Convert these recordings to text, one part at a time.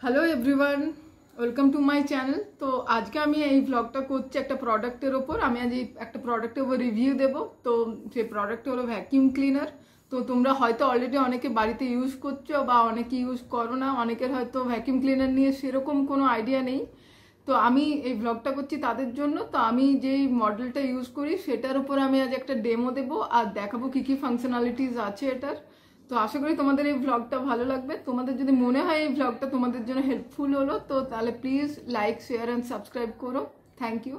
Hello everyone, welcome to my channel. তো আজকে আমি এই ব্লগটা করছি একটা প্রোডাক্টের ওপর। আমি আজ একটা প্রোডাক্টের ওপর রিভিউ দেবো। তো সেই প্রোডাক্টটা হলো ভ্যাকিউম ক্লিনার। তো তোমরা হয়তো অলরেডি অনেকে বাড়িতে ইউজ করছো বা অনেকে ইউজ করো না, অনেকের হয়তো ভ্যাকিউম ক্লিনার নিয়ে সেরকম কোনো আইডিয়া নেই। তো আমি এই ব্লগটা করছি তাদের জন্য। তো আমি যেই মডেলটা ইউজ করি সেটার উপর আমি আজ একটা ডেমো দেবো আর দেখাবো কী কী ফাংশনালিটিস আছে এটার। তো আশা করি তোমাদের এই ব্লগটা ভালো লাগবে। তোমাদের যদি মনে হয় এই ব্লগটা তোমাদের জন্য হেল্পফুল হলো তো তাহলে please like, share and subscribe করো। Thank you.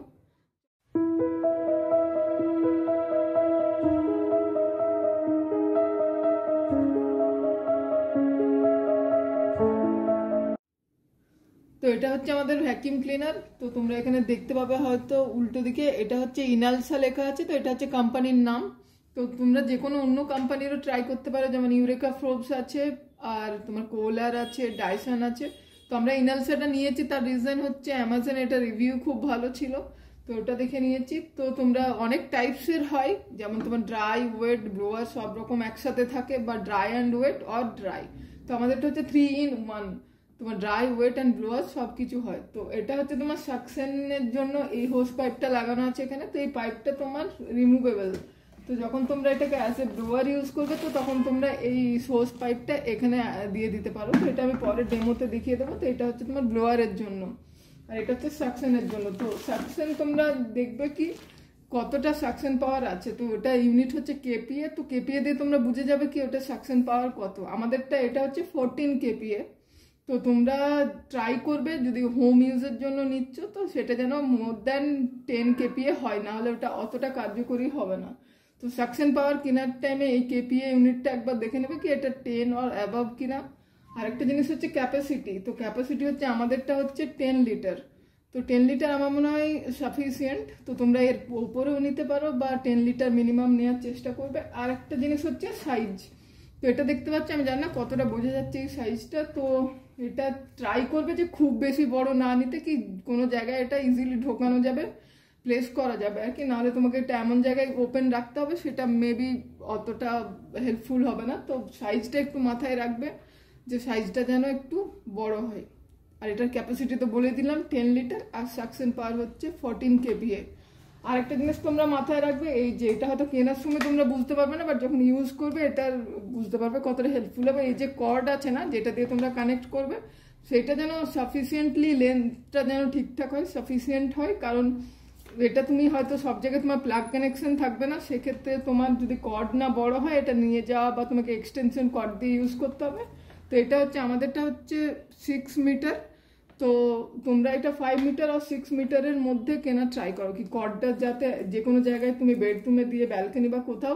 তো এটা হচ্ছে আমাদের ভ্যাকিউম ক্লিনার। তো তোমরা এখানে দেখতে পাবে হয়তো উল্টো দিকে এটা হচ্ছে ইনালসা লেখা আছে। তো এটা হচ্ছে কোম্পানির নাম। তো তোমরা যে কোনো অন্য কোম্পানিরও ট্রাই করতে পারো, যেমন ইউরেকা ফ্রোবস আছে আর তোমার কোলার আছে, ডাইসন আছে। তো আমরা ইনালসাটা নিয়েছি, তার রিজন হচ্ছে অ্যামাজনে এটা রিভিউ খুব ভালো ছিল, তো ওটা দেখে নিয়েছি। তো তোমরা অনেক টাইপসের হয়, যেমন তোমার ড্রাই, ওয়েট, ব্লোয়ার সব রকম একসাথে থাকে, বা dry and wet or dry. তো আমাদেরটা হচ্ছে 3 in 1, তোমার ড্রাই, ওয়েট অ্যান্ড ব্লোয়ার সব কিছু হয়। তো এটা হচ্ছে তোমার সাকশনের জন্য এই হোস পাইপটা লাগানো আছে এখানে। তো এই পাইপটা তোমার রিমুভেবল। তো যখন তোমরা এটাকে অ্যাজ এ ব্লোয়ার ইউজ করবে তো তখন তোমরা এই হোস পাইপটা এখানে দিয়ে দিতে পারো। তো এটা আমি পরে ডেমোতে দেখিয়ে দেবো। তো এটা হচ্ছে তোমার ব্লোয়ারের জন্য আর এটা হচ্ছে সাকশনের জন্য। তো সাকশন তোমরা দেখবে কি কতটা সাকশন পাওয়ার আছে। তো ওটা ইউনিট হচ্ছে কেপিএ। তো কেপিএ দিয়ে তোমরা বুঝে যাবে কি ওটা সাকশন পাওয়ার কত। আমাদেরটা এটা হচ্ছে 14 কেপিএ। তো তোমরা ট্রাই করবে যদি হোম ইউজের জন্য নিচ্ছ তো সেটা যেন মোর দ্যান 10 কেপিএ হয়, না হলে ওটা অতটা কার্যকরী হবে না। তো সাকশন পাওয়ার কেনার টাইমে এই কেপিএ ইউনিটটা একবার দেখে নেবে কি এটা 10 অর অ্যাবাভ কিনা। আরেকটা জিনিস হচ্ছে ক্যাপাসিটি। তো ক্যাপাসিটি হচ্ছে আমাদেরটা হচ্ছে 10 লিটার। তো 10 লিটার আমার মনে হয় সাফিসিয়েন্ট। তো তোমরা এর উপরেও নিতে পারো বা 10 লিটার মিনিমাম নেওয়ার চেষ্টা করবে। আর একটা জিনিস হচ্ছে সাইজ। তো এটা দেখতে পাচ্ছি, আমি জানি না কতটা বোঝা যাচ্ছে এই সাইজটা। তো এটা ট্রাই করবে যে খুব বেশি বড় না নিতে, কি কোনো জায়গায় এটা ইজিলি ঢোকানো যাবে, প্লেস করা যাবে আর কি। নাহলে তোমাকে এটা এমন জায়গায় ওপেন রাখতে হবে, সেটা মেবি অতটা হেল্পফুল হবে না। তো সাইজটা একটু মাথায় রাখবে যে সাইজটা যেন একটু বড় হয়। আর এটার ক্যাপাসিটি তো বলে দিলাম 10 লিটার, আর সাকশন পাওয়ার হচ্ছে 14 কেভিএ। আরেকটা জিনিস তোমরা মাথায় রাখবে, এই যে এটা হয়তো কেনার সময় তোমরা বুঝতে পারবে না, বাট যখন ইউজ করবে এটার বুঝতে পারবে কতটা হেল্পফুল হবে। এই যে কর্ড আছে না যেটা দিয়ে তোমরা কানেক্ট করবে, সেটা যেন সাফিসিয়েন্টলি লেন্থটা যেন ঠিকঠাক হয়, সাফিসিয়েন্ট হয়। কারণ এটা তুমি হয়তো সব জায়গায় তোমার প্লাগ কানেকশন থাকবে না, সেক্ষেত্রে তোমার যদি কর্ড না বড় হয় এটা নিয়ে যাওয়া বা তোমাকে এক্সটেনশন কর্ড দিয়ে ইউজ করতে হবে। তো এটা হচ্ছে আমাদেরটা হচ্ছে 6 মিটার। তো তোমরা এটা 5 মিটার আর 6 মিটারের মধ্যে কেনা ট্রাই করো, কি কর্ডটা যাতে যে কোনো জায়গায় তুমি বেডরুমে দিয়ে, ব্যালকনি বা কোথাও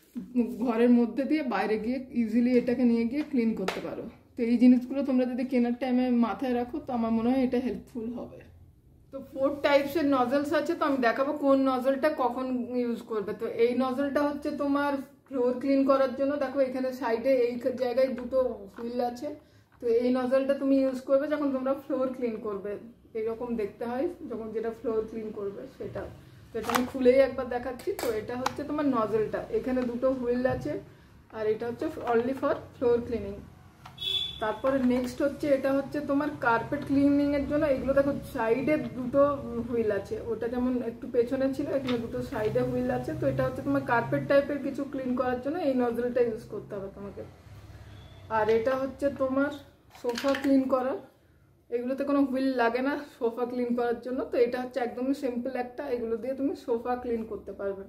ঘরের মধ্যে দিয়ে বাইরে গিয়ে ইজিলি এটাকে নিয়ে গিয়ে ক্লিন করতে পারো। তো এই জিনিসগুলো তোমরা যদি কেনার টাইমে মাথায় রাখো তো আমার মনে হয় এটা হেল্পফুল হবে। তো 4 টাইপসের নজলস আছে। তো আমি দেখাবো কোন নজলটা কখন ইউজ করবে। তো এই নজলটা হচ্ছে তোমার ফ্লোর ক্লিন করার জন্য। দেখো এখানে সাইডে এই জায়গায় দুটো হুইল আছে। তো এই নজলটা তুমি ইউজ করবে যখন তোমরা ফ্লোর ক্লিন করবে। এইরকম দেখতে হয় যখন যেটা ফ্লোর ক্লিন করবে সেটা। তো এটা আমি খুলেই একবার দেখাচ্ছি। তো এটা হচ্ছে তোমার নজলটা, এখানে দুটো হুইল আছে আর এটা হচ্ছে অনলি ফর ফ্লোর ক্লিনিং। তারপরে নেক্সট হচ্ছে এটা হচ্ছে তোমার কার্পেট ক্লিনিং এর জন্য। এগুলো দেখো সাইডে দুটো হুইল আছে, ওটা যেমন একটু পেছনে ছিল, এখানে দুটো সাইডে হুইল আছে। তো এটা হচ্ছে তোমার কার্পেট টাইপের কিছু ক্লিন করার জন্য এই নজলটা ইউজ করতে হবে তোমাকে। আর এটা হচ্ছে তোমার সোফা ক্লিন করার, এগুলোতে কোনো হুইল লাগে না সোফা ক্লিন করার জন্য। তো এটা হচ্ছে একদমই সিম্পল একটা, এগুলো দিয়ে তুমি সোফা ক্লিন করতে পারবে।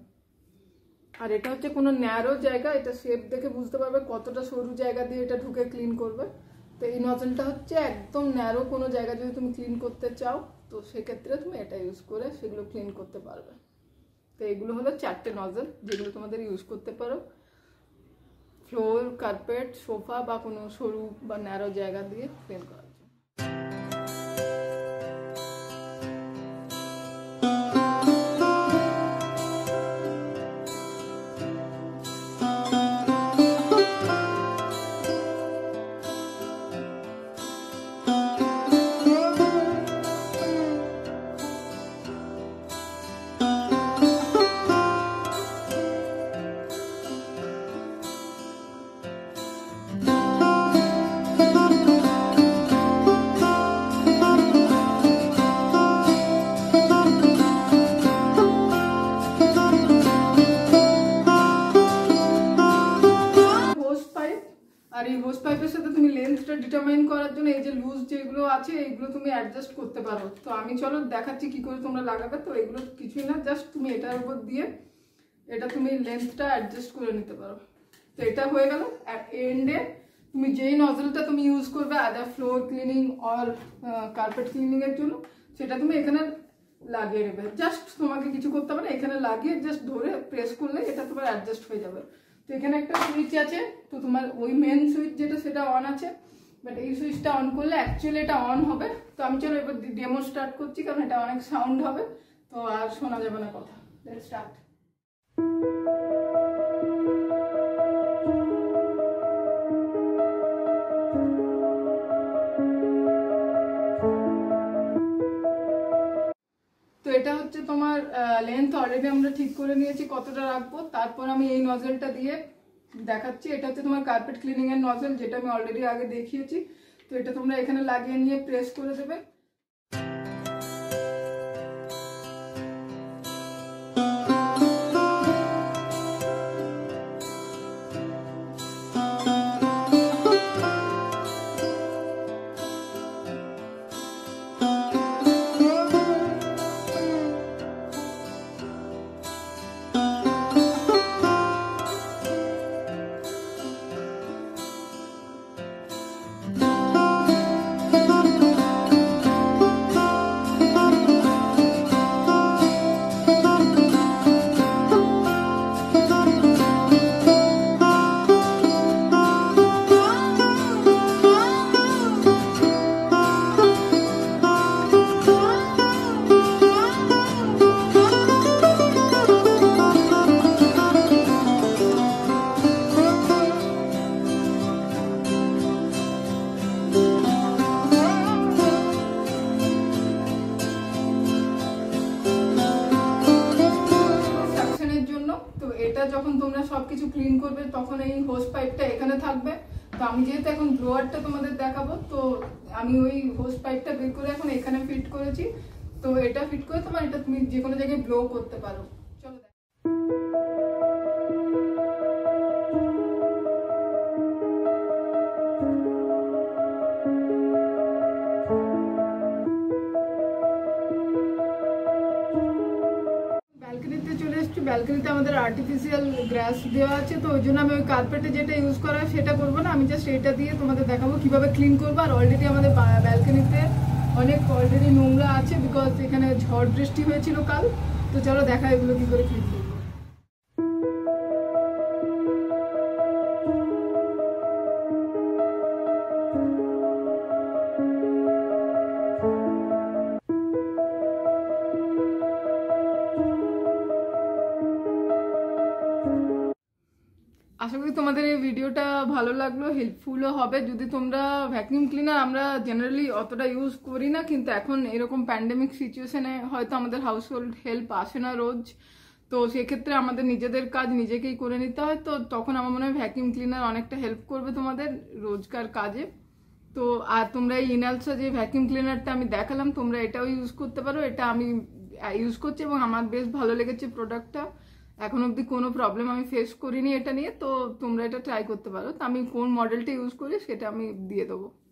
আর এটা হচ্ছে কোনো ন্যারো জায়গা, এটা শেপ দেখে বুঝতে পারবে কতটা সরু জায়গা দিয়ে এটা ঢুকে ক্লিন করবে। তো এই নজলটা হচ্ছে একদম ন্যারো কোনো জায়গা যদি তুমি ক্লিন করতে চাও তো সেক্ষেত্রে তুমি এটা ইউজ করে সেগুলো ক্লিন করতে পারবে। তো এগুলো হলো 4টে নজল যেগুলো তোমাদের ইউজ করতে পারো ফ্লোর, কার্পেট, সোফা বা কোনো সরু বা ন্যারো জায়গা দিয়ে ক্লিন করা। পাইপের সাথে তুমি লেন্থটা ডিটারমাইন করার জন্য এই যে লুজ যেগুলো আছে এইগুলো তুমি অ্যাডজাস্ট করতে পারো। তো আমি চলো দেখাচ্ছি কি করে তোমরা লাগাবে। তো এগুলো কিছুই না, জাস্ট তুমি এটার উপর দিয়ে এটা তুমি লেন্থটা অ্যাডজাস্ট করে নিতে পারো। তো এটা হয়ে গেল। এন্ডে তুমি যেই নজলটা তুমি ইউজ করবে other floor cleaning or carpet ক্লিনিংয়ের জন্য সেটা তুমি এখানে লাগিয়ে নেবে। জাস্ট তোমাকে কিছু করতে হবে না, এখানে লাগিয়ে জাস্ট ধরে প্রেস করলে এটা তোমার অ্যাডজাস্ট হয়ে যাবে। তো এখানে একটা সুইচ আছে, তো তোমার ওই মেন সুইচ যেটা সেটা অন আছে, বাট এই সুইচটা অন করলে অ্যাকচুয়ালি এটা অন হবে। তো আমি চলো এবার ডেমো স্টার্ট করছি, কারণ এটা অনেক সাউন্ড হবে তো আর শোনা যাবে না কথা। Let's start. তো এটা হচ্ছে তোমার লেন্থ অলরেডি আমরা ঠিক করে নিয়েছি কতটা রাখবো। তারপর আমি এই নজলটা দিয়ে দেখাচ্ছি। এটা হচ্ছে তোমার কার্পেট ক্লিনিং এর নজল, যেটা আমি অলরেডি আগে দেখিয়েছি। তো এটা তোমরা এখানে লাগিয়ে নিয়ে প্রেস করে দেবে। তো এটা যখন তোমরা সবকিছু ক্লিন করবে তখন এই হোস পাইপটা এখানে থাকবে। তো আমি যেহেতু এখন ব্লোয়ারটা তোমাদের দেখাবো, তো আমি ওই হোস পাইপটা বের করে এখন এখানে ফিট করেছি। তো এটা ফিট করে তোমার এটা তুমি যে কোনো জায়গায় ব্লো করতে পারো। চলো ব্যালকনিতে আমাদের আর্টিফিশিয়াল গ্রাস দেওয়া আছে, তো ওই জন্য আমি ওই কার্পেটে যেটা ইউজ করা হয় সেটা করবো না। আমি জাস্ট এটা দিয়ে তোমাদের দেখাবো কিভাবে ক্লিন করবো। আর অলরেডি আমাদের ব্যালকনিতে অনেক অলরেডি নোংরা আছে, বিকজ এখানে ঝড় বৃষ্টি হয়েছিল কাল। তো চলো দেখা এগুলো কি করে ক্লিন করবো। আশা করি তোমাদের এই ভিডিওটা ভালো লাগলো, হেল্পফুলও হবে। যদি তোমরা ভ্যাকুয়াম ক্লিনার আমরা জেনারেলি অতটা ইউজ করি না, কিন্তু এখন এরকম প্যান্ডেমিক সিচুয়েশনে হয়তো আমাদের হাউস হোল্ড হেল্প আসে না রোজ। তো সেক্ষেত্রে আমাদের নিজেদের কাজ নিজেকেই করে নিতে হয়। তো তখন আমার মনে হয় ভ্যাকুয়াম ক্লিনার অনেকটা হেল্প করবে তোমাদের রোজকার কাজে। তো আর তোমরা এই ইনালসা যে ভ্যাকুয়াম ক্লিনারটা আমি দেখালাম, তোমরা এটাও ইউজ করতে পারো। এটা আমি ইউজ করছি এবং আমার বেশ ভালো লেগেছে প্রোডাক্টটা। এখন অবধি কোনো প্রবলেম আমি ফেস করিনি এটা নিয়ে। তো তোমরা এটা ট্রাই করতে পারো। তো আমি কোন মডেলটা ইউজ করি সেটা আমি দিয়ে দেবো।